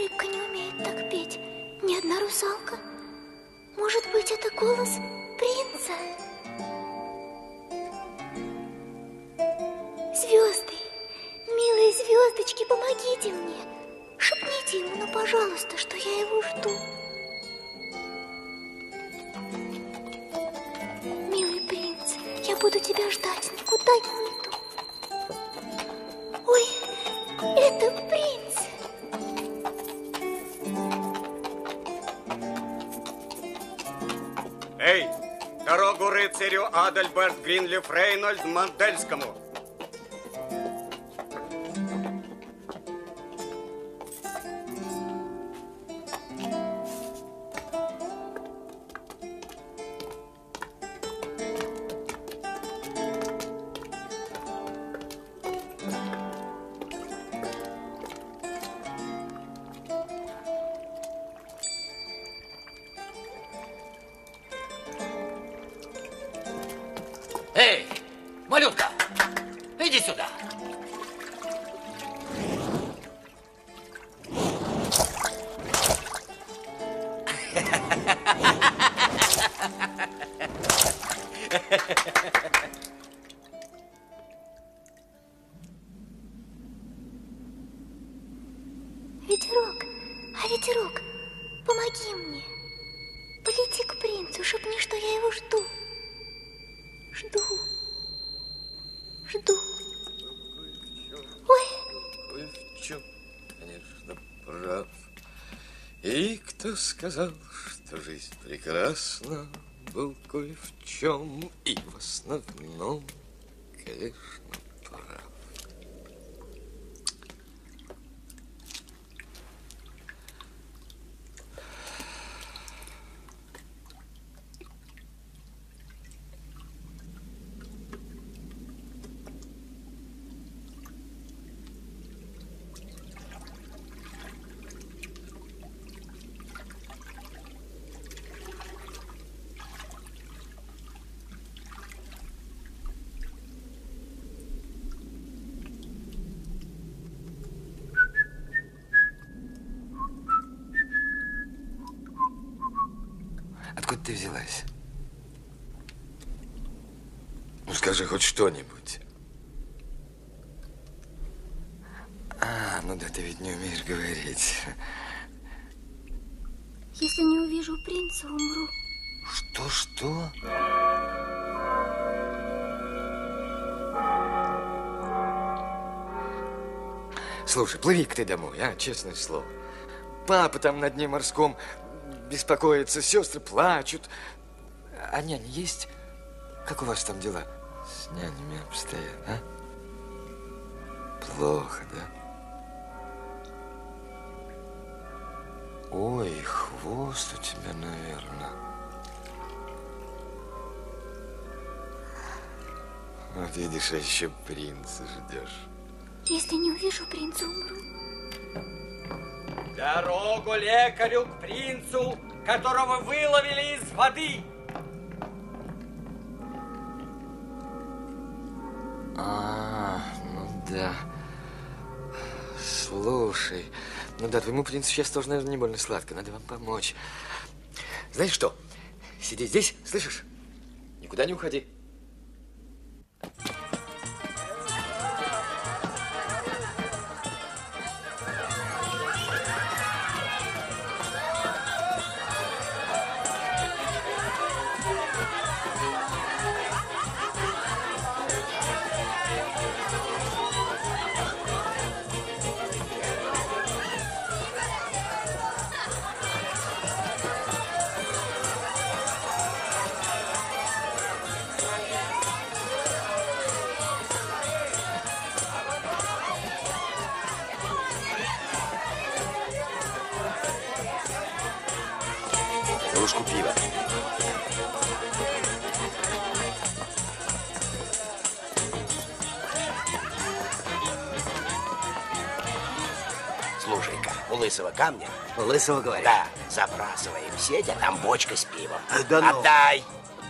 рыбка не умеет так петь, ни одна русалка. Может быть, это голос принца? Звезды, милые звездочки, помогите мне. Шепните ему, ну, пожалуйста, что я его жду. Милый принц, я буду тебя ждать, никуда не уйду. Ой, это принц. Эй, дорогу рыцарю Адальберт Гринлиф Рейнольд Мандельскому. Эй, малютка, иди сюда. Ветерок, ветерок, помоги мне. Полети к принцу, шепни, что я его жду. Жду. Жду. Ой. Ой, в чем, конечно, прав. И кто сказал, что жизнь прекрасна, был кое в чем, и в основном, конечно, прав. Откуда ты взялась? Ну, скажи хоть что-нибудь. Ну да, ты ведь не умеешь говорить. Если не увижу принца, умру. Что? Слушай, плыви-ка ты домой, честное слово. Папа там на дне морском беспокоится, сестры плачут. А няня есть? Как у вас там дела с нянями обстоят, а? Плохо, да? Ой, хвост у тебя, наверное. Вот видишь, а еще принца ждешь. Если не увижу принца, умру. Дорогу лекарю к принцу, которого выловили из воды. Ну да. Слушай, ну да, твоему принцу сейчас тоже, наверное, не больно сладко. Надо вам помочь. Знаешь что? Сиди здесь, слышишь? Никуда не уходи. Кружку пива. Слушай-ка, у лысого камня. У лысого, говоришь? Да, забрасываем сеть, а там бочка с пивом. Да ну. Отдай!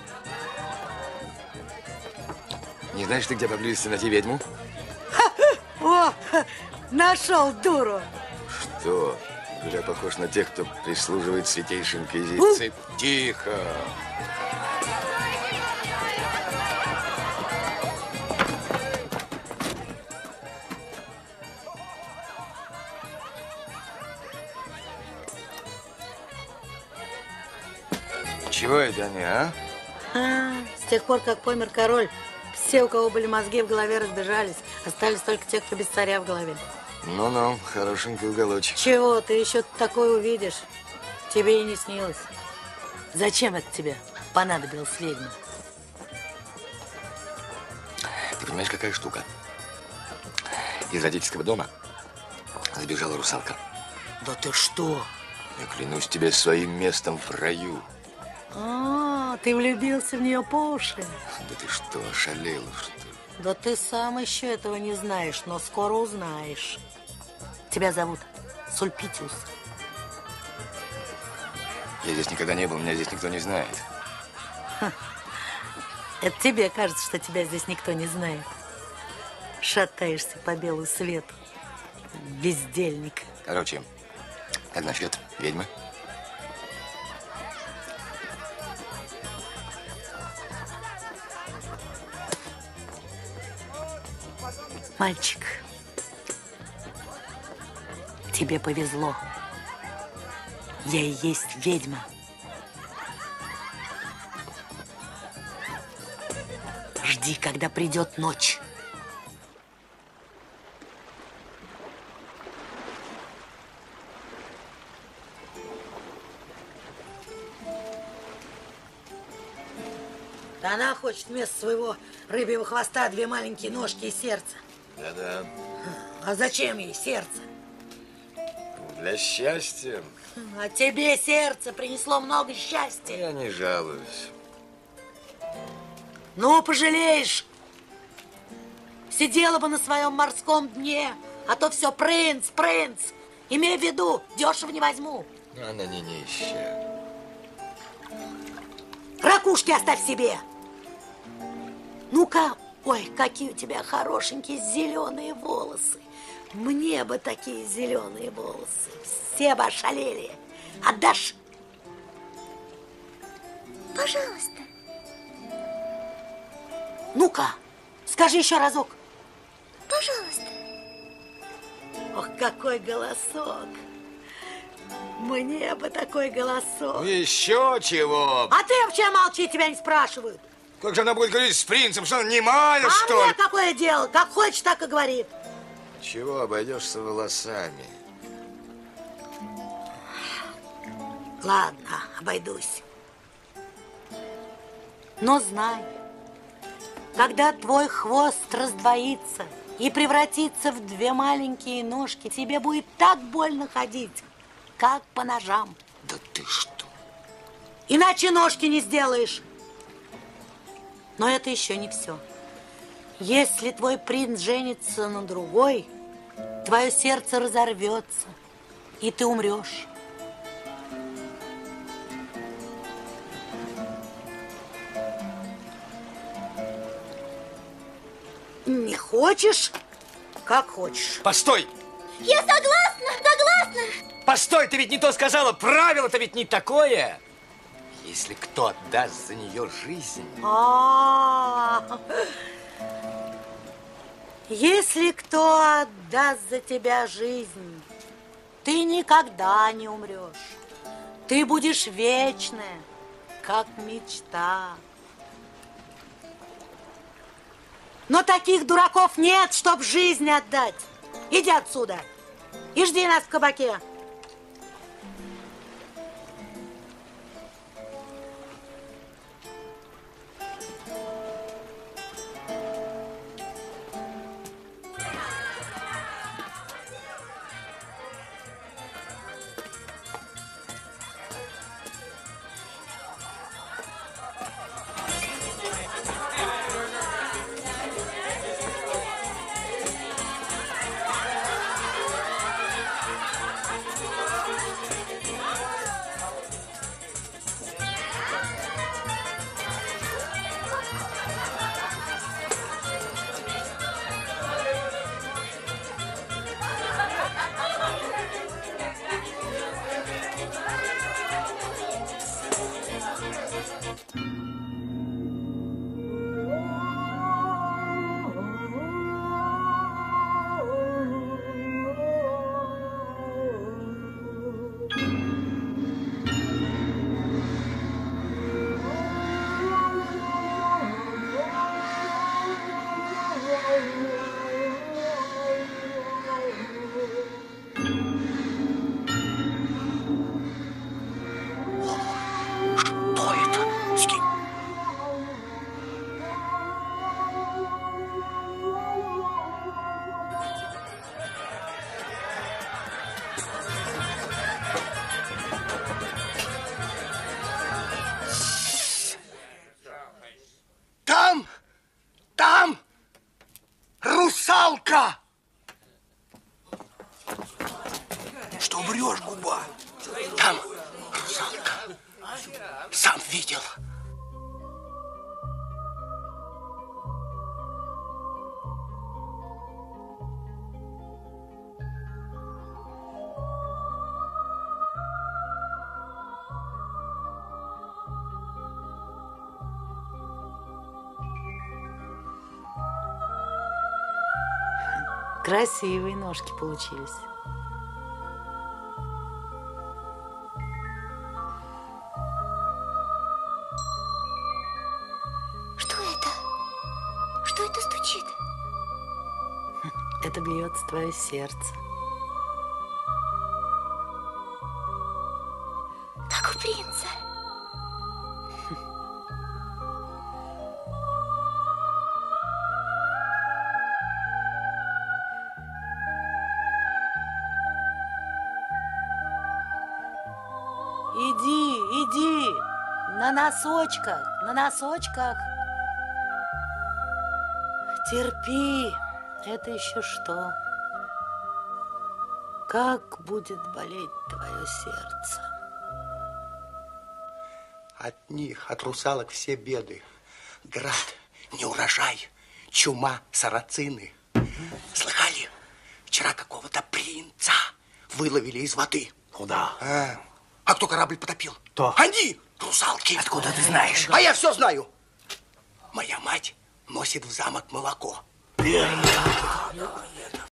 Не знаешь ты, где поблизости найти ведьму? О, нашел дуру. Что? Я похож на тех, кто прислуживает святейшей инквизиции. Тихо! Чего это они, а? С тех пор, как помер король, все, у кого были мозги в голове, разбежались. Остались только те, кто без царя в голове. Ну-ну, хорошенький уголочек. Чего? Ты еще такое увидишь. Тебе и не снилось. Зачем это тебе понадобилась ведьма? Ты понимаешь, какая штука? Из родительского дома сбежала русалка. Да ты что? Я клянусь тебе своим местом в раю. Ты влюбился в нее по уши. Да ты что, ошалела, что ли? Да ты сам еще этого не знаешь, но скоро узнаешь. Тебя зовут Сульпитиус. Я здесь никогда не был, меня здесь никто не знает. Это тебе кажется, что тебя здесь никто не знает. Шатаешься по белу свету. Бездельник. Короче, как насчет ведьмы? Мальчик, тебе повезло. Я и есть ведьма. Жди, когда придет ночь. Она хочет вместо своего рыбьего хвоста 2 маленькие ножки и сердце. Да-да. А зачем ей сердце? Для счастья. А тебе сердце принесло много счастья. Я не жалуюсь. Ну, пожалеешь. Сидела бы на своем морском дне, а то все принц, принц. Имей в виду, дешево не возьму. Она не нищая. Ракушки оставь себе. Ну-ка, ой, какие у тебя хорошенькие зеленые волосы. Мне бы такие зеленые волосы. Все бы ошалели. Отдашь? Пожалуйста. Ну-ка, скажи еще разок. Пожалуйста. Ох, какой голосок. Мне бы такой голосок. Еще чего? А ты вообще молчи, тебя не спрашивают. Как же она будет говорить с принцем? Что, она немая, что А ли? мне какое дело? Как хочешь, так и говорит. Чего обойдешься волосами? Ладно, обойдусь. Но знай, когда твой хвост раздвоится и превратится в 2 маленькие ножки, тебе будет так больно ходить, как по ножам. Да ты что? Иначе ножки не сделаешь. Но это еще не все. Если твой принц женится на другой, твое сердце разорвется, и ты умрешь. Не хочешь? Как хочешь. Постой! Я согласна, согласна. Постой, ты ведь не то сказала. Правило-то ведь не такое. Если кто отдаст за нее жизнь... Если кто отдаст за тебя жизнь, ты никогда не умрешь. Ты будешь вечная, как мечта. Но таких дураков нет, чтоб жизнь отдать. Иди отсюда и жди нас в кабаке. Тихо! Что врешь, губа? Там русалка. Сам видел. Красивые ножки получились. Что это? Что это стучит? Это бьется твое сердце. Как у принца. Иди, на носочках, на носочках. Терпи, это еще что? Как будет болеть твое сердце? От них, от русалок все беды. Град, неурожай, чума, сарацины. Слыхали? Вчера какого-то принца выловили из воды. Куда? А кто корабль потопил? Кто? Они, русалки. Откуда ты знаешь? А я все знаю. Моя мать носит в замок молоко.